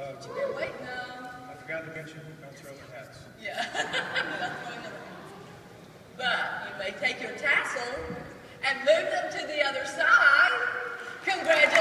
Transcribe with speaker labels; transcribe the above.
Speaker 1: What you been waiting on?
Speaker 2: I forgot to mention, don't throw the hats.
Speaker 1: Yeah, not throwing the hats. But you may take your tassel and move them to the other side. Congratulations.